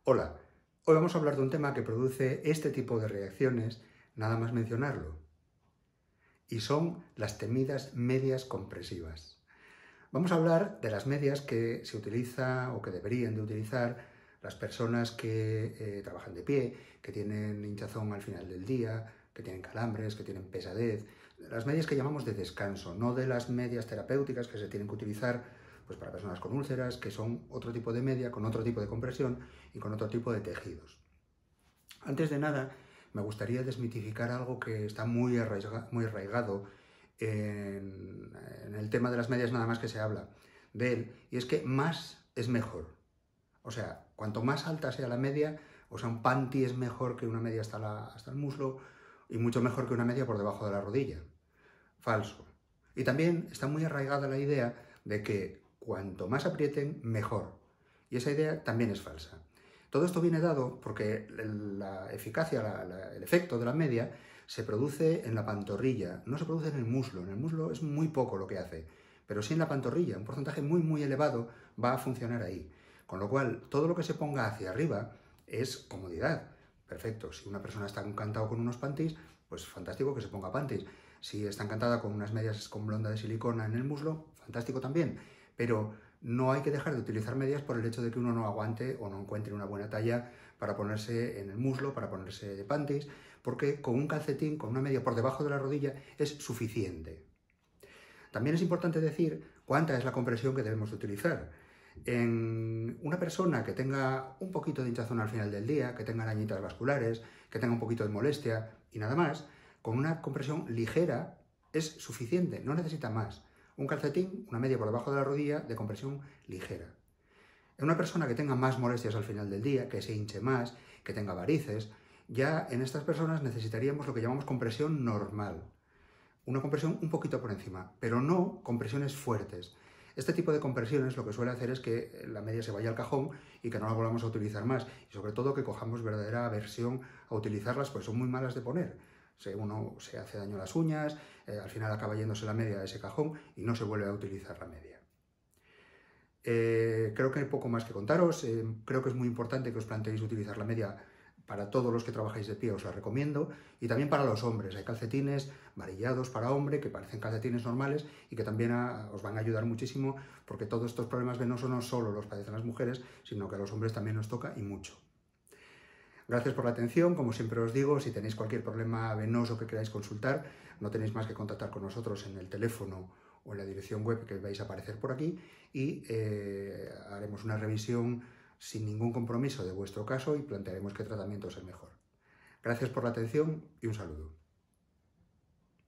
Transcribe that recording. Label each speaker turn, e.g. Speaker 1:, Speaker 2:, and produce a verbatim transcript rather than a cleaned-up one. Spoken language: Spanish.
Speaker 1: Hola, hoy vamos a hablar de un tema que produce este tipo de reacciones, nada más mencionarlo, y son las temidas medias compresivas. Vamos a hablar de las medias que se utiliza o que deberían de utilizar las personas que eh, trabajan de pie, que tienen hinchazón al final del día, que tienen calambres, que tienen pesadez, las medias que llamamos de descanso, no de las medias terapéuticas que se tienen que utilizar pues, para personas con úlceras, que son otro tipo de media, con otro tipo de compresión y con otro tipo de tejidos. Antes de nada, me gustaría desmitificar algo que está muy, arraiga, muy arraigado en, en el tema de las medias, nada más que se habla de él, y es que más es mejor. O sea, cuanto más alta sea la media, o sea, un panty es mejor que una media hasta, la, hasta el muslo y mucho mejor que una media por debajo de la rodilla. Falso. Y también está muy arraigada la idea de que cuanto más aprieten, mejor. Y esa idea también es falsa. Todo esto viene dado porque la eficacia, la, la, el efecto de la media se produce en la pantorrilla, no se produce en el muslo. En el muslo es muy poco lo que hace, pero sí en la pantorrilla, un porcentaje muy muy elevado va a funcionar ahí. Con lo cual, todo lo que se ponga hacia arriba es comodidad. Perfecto, si una persona está encantado con unos panties, pues fantástico que se ponga panties. Si está encantada con unas medias con blonda de silicona en el muslo, fantástico también. Pero no hay que dejar de utilizar medias por el hecho de que uno no aguante o no encuentre una buena talla para ponerse en el muslo, para ponerse de panties, porque con un calcetín, con una media por debajo de la rodilla, es suficiente. También es importante decir cuánta es la compresión que debemos utilizar. En una persona que tenga un poquito de hinchazón al final del día, que tenga arañitas vasculares, que tenga un poquito de molestia y nada más, con una compresión ligera es suficiente, no necesita más. Un calcetín, una media por debajo de la rodilla, de compresión ligera. En una persona que tenga más molestias al final del día, que se hinche más, que tenga varices, ya en estas personas necesitaríamos lo que llamamos compresión normal. Una compresión un poquito por encima, pero no compresiones fuertes. Este tipo de compresiones lo que suele hacer es que la media se vaya al cajón y que no la volvamos a utilizar más. Y sobre todo que cojamos verdadera aversión a utilizarlas, pues son muy malas de poner. Si uno se hace daño a las uñas, eh, al final acaba yéndose la media a ese cajón y no se vuelve a utilizar la media. Eh, creo que hay poco más que contaros. Eh, creo que es muy importante que os planteéis utilizar la media para todos los que trabajáis de pie, os la recomiendo, y también para los hombres. Hay calcetines varillados para hombre que parecen calcetines normales y que también a, os van a ayudar muchísimo porque todos estos problemas venosos no solo los padecen las mujeres, sino que a los hombres también nos toca y mucho. Gracias por la atención. Como siempre os digo, si tenéis cualquier problema venoso que queráis consultar, no tenéis más que contactar con nosotros en el teléfono o en la dirección web que vais a aparecer por aquí y eh, haremos una revisión sin ningún compromiso de vuestro caso y plantearemos qué tratamiento es el mejor. Gracias por la atención y un saludo.